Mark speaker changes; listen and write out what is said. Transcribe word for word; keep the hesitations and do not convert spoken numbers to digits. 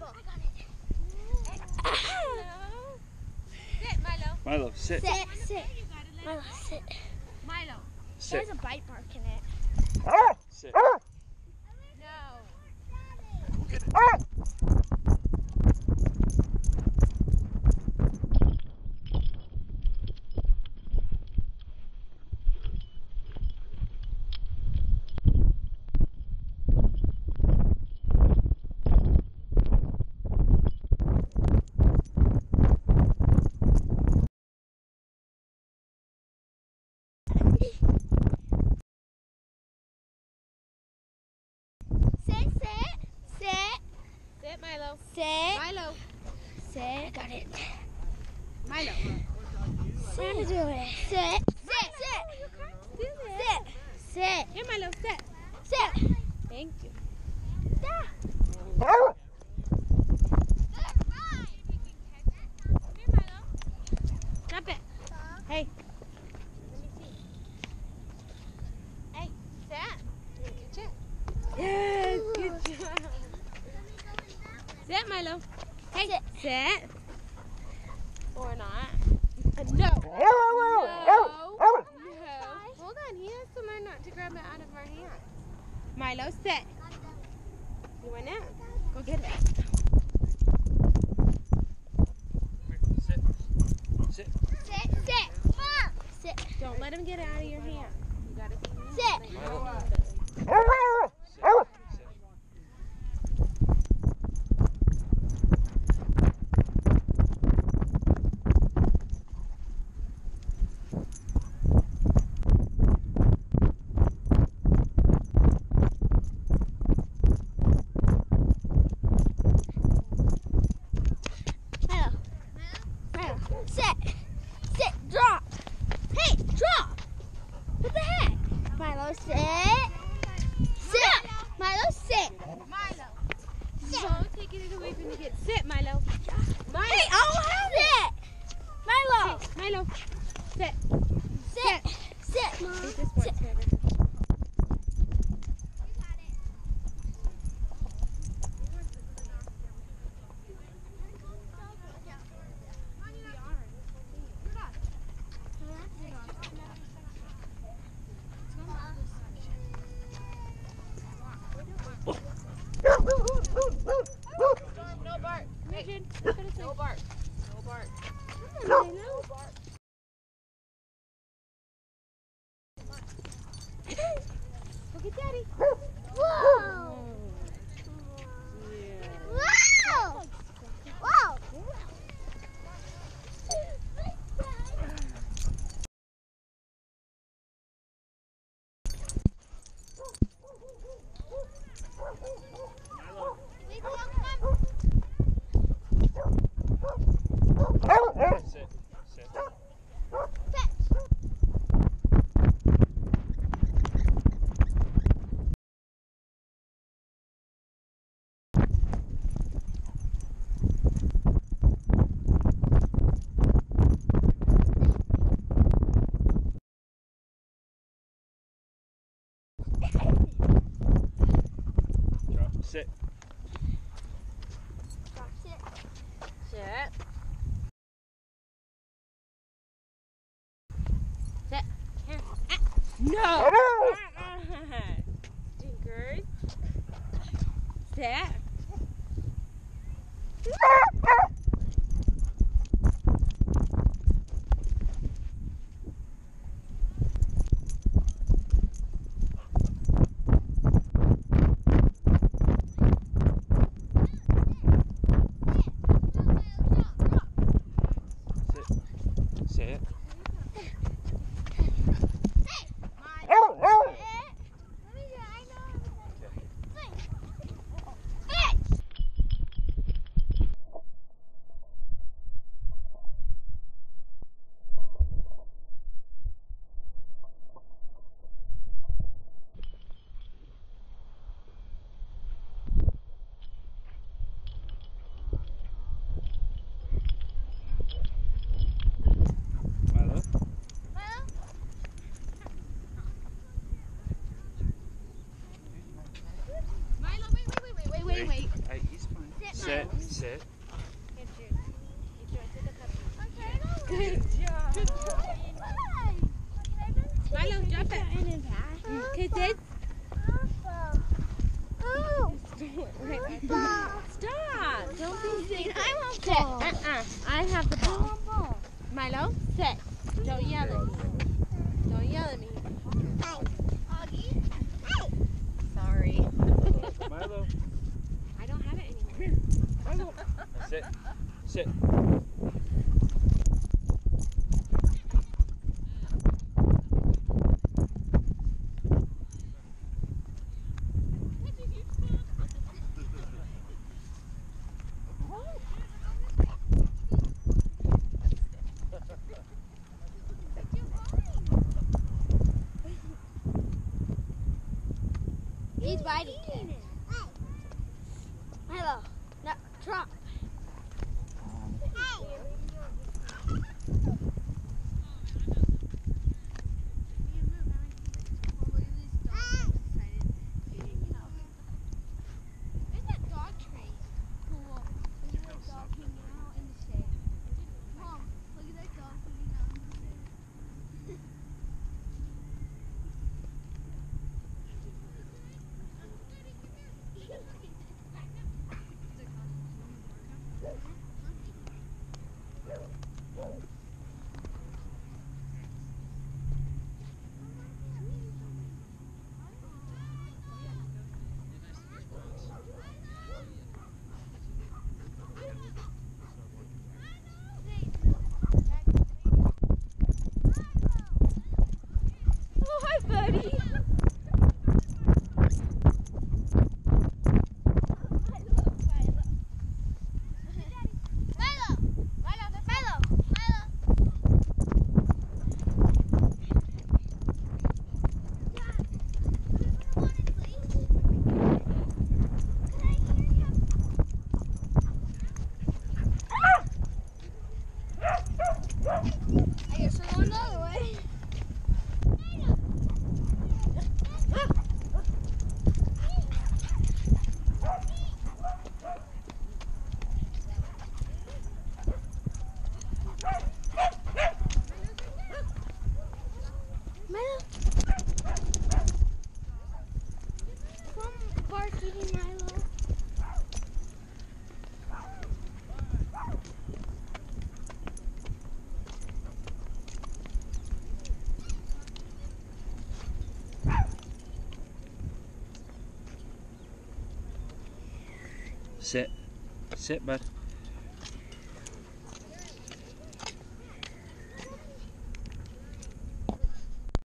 Speaker 1: Sit, Milo.
Speaker 2: Milo, sit.
Speaker 3: Sit, sit. Milo, sit.
Speaker 1: Milo.
Speaker 2: Sit.
Speaker 3: There's a bite mark in it.
Speaker 2: Sit.
Speaker 1: No.
Speaker 3: Sit, sit, sit.
Speaker 1: Sit, Milo.
Speaker 3: Sit.
Speaker 1: Milo.
Speaker 3: Sit. I got it.
Speaker 1: Milo.
Speaker 3: Sit. Do it. Sit. Sit. Sit. Sit. Sit.
Speaker 1: Here, Milo. Sit.
Speaker 3: Sit.
Speaker 1: Thank you.
Speaker 3: Yeah.
Speaker 1: Here, Milo. Jump it. Hey. Let me see. Hey, sit. Good job. Yes, good job. Sit, Milo. Hey, sit. Sit. Or not. Uh, no. No. No. Hold on. He has to learn not to grab it out of our hand. Milo, sit. You want it? Go get it.
Speaker 2: Sit. Sit.
Speaker 3: Sit. Sit. Mom. Sit.
Speaker 1: Don't let him get it out of your hand. You gotta be mean.
Speaker 3: Sit.
Speaker 2: Milo.
Speaker 3: Sit. Milo. Milo. Sit. Sit. Drop. Hey, drop. What the heck? Milo, sit. Sit. Milo, sit.
Speaker 1: Milo.
Speaker 3: Sit.
Speaker 1: No, taking it away from the kid. Sit, Milo. Milo.
Speaker 3: Hey, I'll have it. Milo.
Speaker 1: Hey, Milo. Sit.
Speaker 3: Sit. Sit. Mom.
Speaker 1: Eat this one,
Speaker 3: Sit.
Speaker 1: Trevor. No bark. Pigeon. No bark. No bark.
Speaker 3: No.
Speaker 1: No bark. Look at Daddy.
Speaker 3: Whoa.
Speaker 1: Yeah.
Speaker 3: Wow. Wow.
Speaker 2: Sit. Sit. Drop. Sit.
Speaker 1: Sit. Sit. Here. Ah. No. Stinkers. Sit.
Speaker 2: Sit. Sit. Sit.
Speaker 1: Good job. Good job. Milo, drop it. Okay, sit.
Speaker 3: Oh.
Speaker 1: Stop. Don't be silly.
Speaker 3: I want
Speaker 1: Sit.
Speaker 3: ball.
Speaker 1: Uh-uh. I have the
Speaker 3: I
Speaker 1: ball.
Speaker 3: want ball.
Speaker 1: Milo, sit. Don't yell at me. Don't yell at me. Sorry.
Speaker 2: Milo.
Speaker 1: I don't have it anymore.
Speaker 2: Milo. Sit. Sit.
Speaker 3: He's biting it. Milo, no, drop. I guess we're going the other way. Milo. Come barking, Milo.
Speaker 2: Sit. Sit, bud.